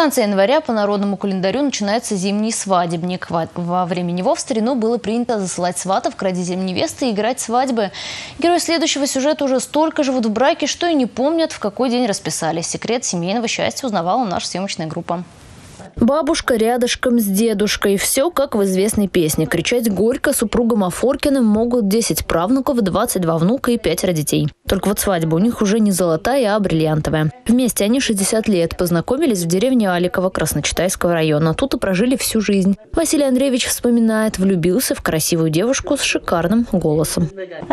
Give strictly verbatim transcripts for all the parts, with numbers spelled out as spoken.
конце января по народному календарю начинается зимний свадебник. Во время него в старину было принято засылать сватов к родителям невесты и играть свадьбы. Герои следующего сюжета уже столько живут в браке, что и не помнят, в какой день расписались. Секрет семейного счастья узнавала наша съемочная группа. Бабушка рядышком с дедушкой. Все как в известной песне. Кричать горько супругам Афоркиным могут десять правнуков, двадцать два внука и пятеро детей. Только вот свадьба у них уже не золотая, а бриллиантовая. Вместе они шестьдесят лет. Познакомились в деревне Аликово Красночитайского района. Тут и прожили всю жизнь. Василий Андреевич вспоминает, влюбился в красивую девушку с шикарным голосом.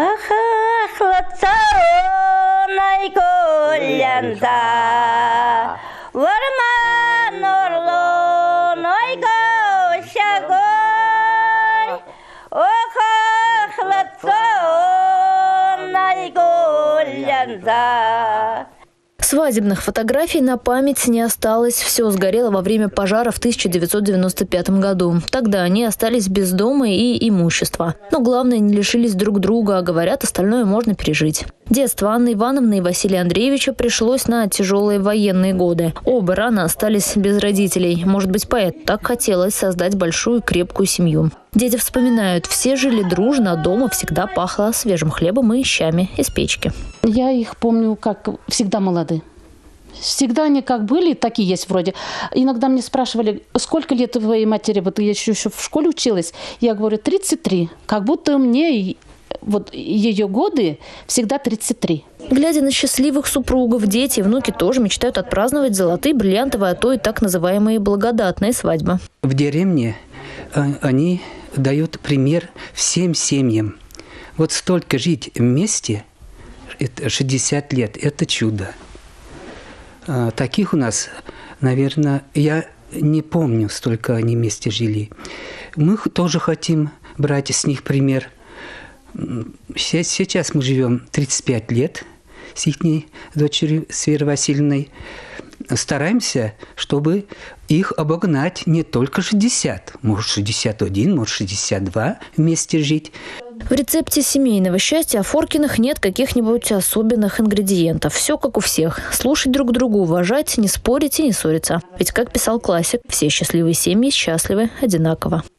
Свадебных фотографий на память не осталось. Все сгорело во время пожара в тысяча девятьсот девяносто пятом году. Тогда они остались без дома и имущества. Но главное, не лишились друг друга, а говорят, остальное можно пережить. Детство Анны Ивановны и Василия Андреевича пришлось на тяжелые военные годы. Оба рано остались без родителей. Может быть, поэтому так хотелось создать большую крепкую семью. Дети вспоминают, все жили дружно, а дома всегда пахло свежим хлебом и щами из печки. Я их помню, как всегда молоды. Всегда они как были, так и есть вроде. Иногда мне спрашивали, сколько лет твоей матери, вот я еще, еще в школе училась. Я говорю, тридцать три. Как будто мне вот ее годы всегда тридцать три. Глядя на счастливых супругов, дети и внуки тоже мечтают отпраздновать золотые, бриллиантовые, а то и так называемые благодатные свадьбы. В деревне они дают пример всем семьям. Вот столько жить вместе, это шестьдесят лет, это чудо. Таких у нас, наверное, я не помню, столько они вместе жили. Мы тоже хотим брать с них пример. Сейчас мы живем тридцать пять лет с их дочерью, с Верой Васильевной. Стараемся, чтобы их обогнать не только шестьдесят, может шестьдесят один, может шестьдесят два вместе жить. В рецепте семейного счастья Афоркиных нет каких-нибудь особенных ингредиентов. Все как у всех. Слушать друг друга, уважать, не спорить и не ссориться. Ведь, как писал классик, все счастливые семьи счастливы одинаково.